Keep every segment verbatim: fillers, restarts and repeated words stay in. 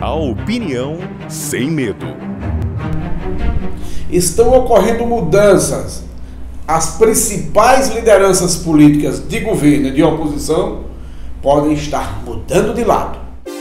A opinião sem medo. Estão ocorrendo mudanças. As principais lideranças políticas de governo e de oposição podem estar mudando de lado.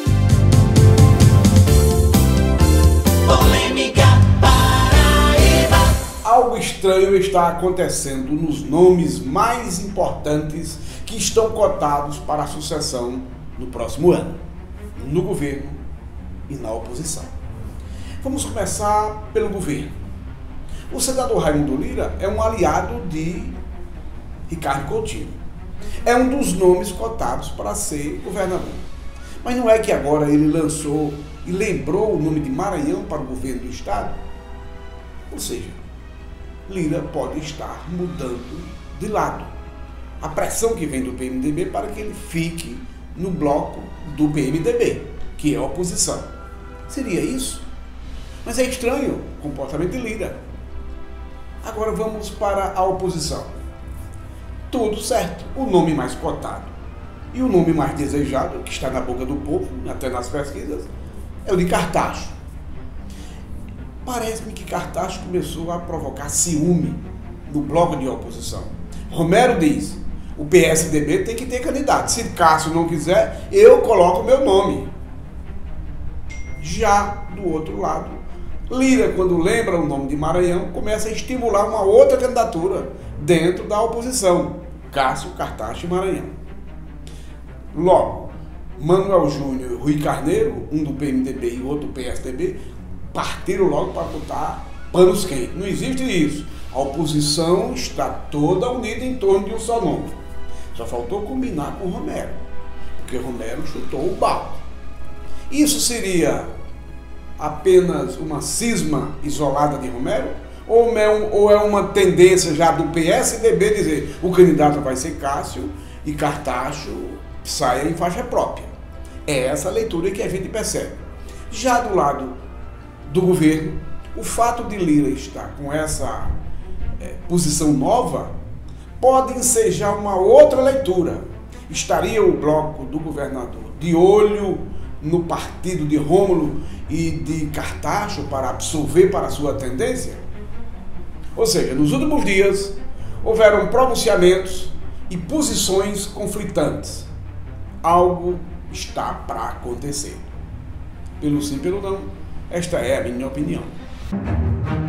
Polêmica Paraíba. Algo estranho está acontecendo nos nomes mais importantes que estão cotados para a sucessão no próximo ano, no governo e na oposição. Vamos começar pelo governo. O senador Raimundo Lira é um aliado de Ricardo Coutinho. É um dos nomes cotados para ser governador. Mas não é que agora ele lançou e lembrou o nome de Maranhão para o governo do estado? Ou seja, Lira pode estar mudando de lado. A pressão que vem do P M D B para que ele fique no bloco do P M D B, que é a oposição. Seria isso? Mas é estranho o comportamento de Lira. Agora vamos para a oposição. Tudo certo. O nome mais cotado e o nome mais desejado, que está na boca do povo, até nas pesquisas, é o de Cartacho. Parece-me que Cartacho começou a provocar ciúme no bloco de oposição. Romero diz, o P S D B tem que ter candidato. Se Cássio não quiser, eu coloco o meu nome. Já do outro lado, Lira, quando lembra o nome de Maranhão, começa a estimular uma outra candidatura dentro da oposição, Cássio, Cartacho e Maranhão. Logo, Manuel Júnior e Rui Carneiro, um do P M D B e outro do P S D B, partiram logo para botar panos quentes. Não existe isso. A oposição está toda unida em torno de um só nome. Só faltou combinar com o Romero, porque Romero chutou o balde. Isso seria apenas uma cisma isolada de Romero? Ou é uma tendência já do P S D B dizer o candidato vai ser Cássio e Cartacho saia em faixa própria? É essa a leitura que a gente percebe. Já do lado do governo, o fato de Lira estar com essa é, posição nova pode ensejar uma outra leitura. Estaria o bloco do governador de olho no partido de Rômulo e de Cartacho para absorver para a sua tendência? Ou seja, nos últimos dias houveram pronunciamentos e posições conflitantes. Algo está para acontecer. Pelo sim, pelo não, esta é a minha opinião.